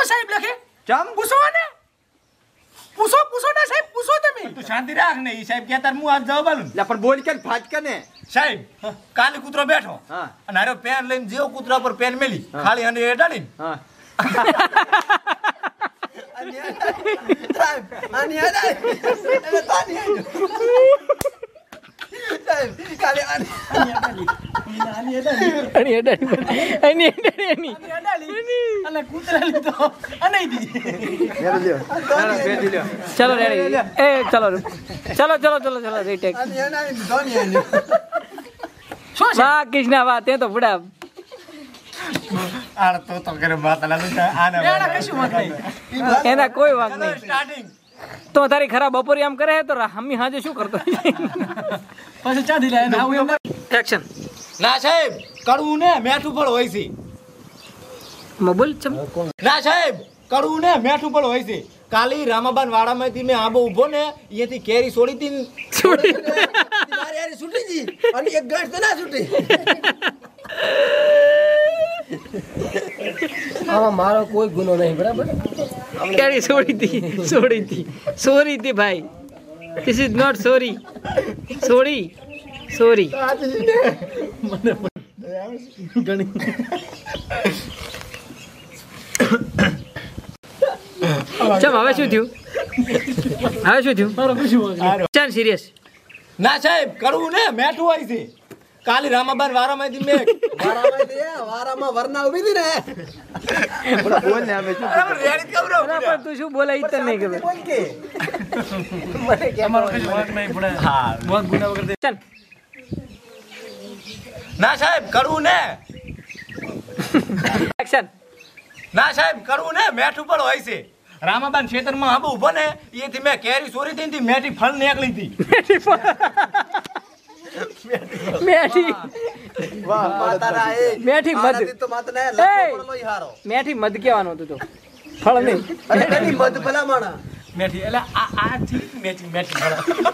શું સાહેબ લખે ચમ પૂછો ને પૂછો ના સાહેબ પૂછો તમે તું શાંતિ રાખ ને ઈ સાહેબ કહેતા હું આજ જવાબ આલું લે પણ બોલ કે ફાટ કે ને સાહેબ કાલે કૂતરો બેઠો હા અને હારો પેન લઈને જેવો કૂતરા પર પેન મેલી ખાલી અને એડાડીને હા चलो रेडी ए चलो चलो चलो चलो चलो रीटेक वाह कृष्णा वाह ते तो बड़ा આળ તો કરે માતા આને એના કશું વાત નહીં એના કોઈ વાંક નહીં સ્ટાર્ટિંગ તો તારી ખરાબ બપોરી આમ કરે તો હમી હાજે શું કરતો પછી ચાધી લે ને આવું એમ એક્શન ના સાહેબ કડવું ને મેઠું પણ હોય છે મોબાઈલ ચમ ના સાહેબ કડવું ને મેઠું પણ હોય છે કાલી રામાબાન વાડામાંથી મેં આંબો ઊભો ને અહીંયાથી કેરી છોડી હતી મારી યાર છૂટી જી અને એક ગાંઠ તો ના છૂટી આમાં મારો કોઈ ગુનો નહીં બરાબર કેરી છોડી હતી ભાઈ ધીસ ઇઝ નોટ સોરી ચમ હવે શું થયું ચાલ સિરિયસ ના સાહેબ કડવું ને મેઠું હોય છે કાલી રામાબાન વાડામાંથી મેં વારામાં વરના ઉભી હતી ને બોલ ને અમે શું રેડી કવરો પણ તું શું બોલાય ઈ તને નહીં ખબર બોલ કે અમારો કશું વાંક નહીં પડે હા વાંક ગુના વગર દે ચાલ ના સાહેબ કડવું ને એક્શન ના સાહેબ કડવું ને મેઠું પણ હોય છે રામાબાન ખેતરમાં આંબો ઊભો ને એથી મેં કેરી ચોરી હતી મેઠી ફળ નીકળી હતી મેઠી વાહ માતારા એ મેઠી મધ તો માતના એ! લખો પડલો ઈ હારો મેઠી મધ કેવાનું હતું તો ફળ નહીં અને એની મધ ભલા માણા મેઠી એટલે આ ઠીક મેઠી કઈ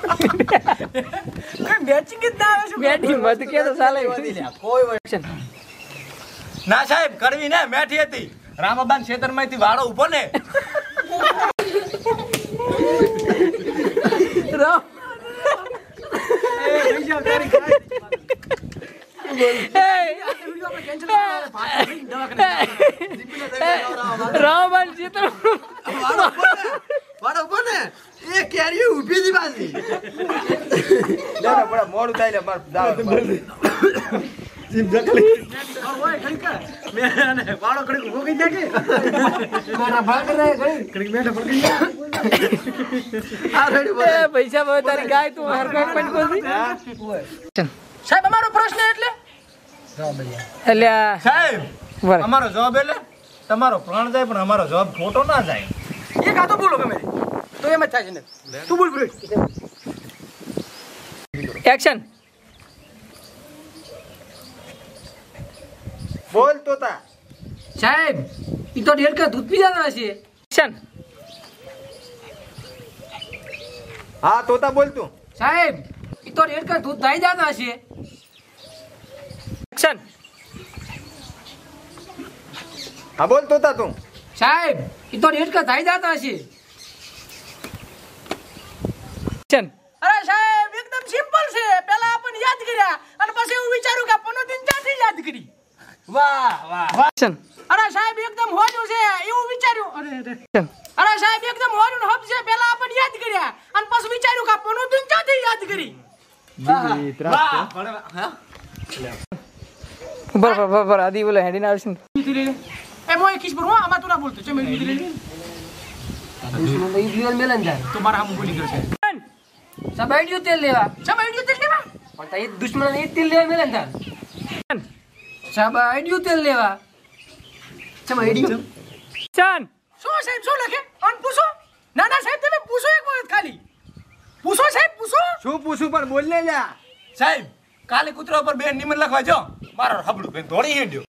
મેચિંગ જ ના આવે છે મેઠી મધ કે તો ચાલે કોઈ એક્શન ના સાહેબ કરવી ને મેઠી હતી રામાબાન ખેતરમાંથી વાળો ઊભો ને રામબાન ચિત્ર વાડો કોને એ કેરી ઊભી હતી બાજી ના બડા મોડું થાય લે માર દાવ ઓય ખડકા મે અને વાળો ખડક ઉભો કરી નાખે મારા ભાગ રહે ખડક મેઠા પડી આ રેડી બોલ એ પૈસા ભાવે તારી ગાય તું હરકત પણ કોસી સાહેબ અમારો પ્રશ્ન એટલે અલ્યા સાહેબ વળ અમારો જવાબ એટલે તમારો પ્રાણ જાય પણ અમારો જવાબ ખોટો ના જાય એક આ તો બોલો ગમે તો એમ જ થાય છે ને તું બોલ બ્રો એક્શન બોલ તોતા સાહેબ ઈ તો ડેડ કા દૂધ પી જાના છે એક્શન હા તોતા બોલ તું સાહેબ ઈ તો ડેડ કા દૂધ દાઈ જાના છે એક્શન હા બોલ તોતા તું સાહેબ ઈ તો ડેડ કા દાઈ જાતા છે એક્શન અરે સાહેબ એકદમ સિમ્પલ છે પહેલા આપણ યાદ કર્યા અને પછી હું વિચારું કે આપનો દિન ચાથી યાદ કરી વાહ વાહ એક્શન અરે સાહેબ એકદમ હોજું છે એવું વિચાર્યું એક્શન અરે સાહેબ એકદમ હોજું હબ છે પહેલા આપણ યાદ કર્યા અને પછી વિચાર્યું કે આપનો દિન ચાથી યાદ કરી બરાબર આદિ બોલે હેડીને આવશે ને એ મોય કિસ પર હું આમાં તું ના બોલતો છે મેં લીધી લે દુશ્મન તો ઈ જીવન મેલન જાય તો મારા હમ બોલી ગયો છે સબાઈડ્યું તેલ લેવા સમજ્યું તે લેવા પણ તા એ દુશ્મન એ તેલ લેવા મેલન જાય સબાઈડ્યું તેલ લેવા સબાઈડ્યું ચાન શું સાહેબ શું લખે અન પૂછો ના ના સાહેબ તમે પૂછો એક વખત ખાલી પૂછો સાહેબ પૂછો શું પૂછું પણ બોલ ને લ્યા સાહેબ કાલે કૂતરા પર બે નિમન લખવા જો મારો હબડું બેન દોડી હેડ્યો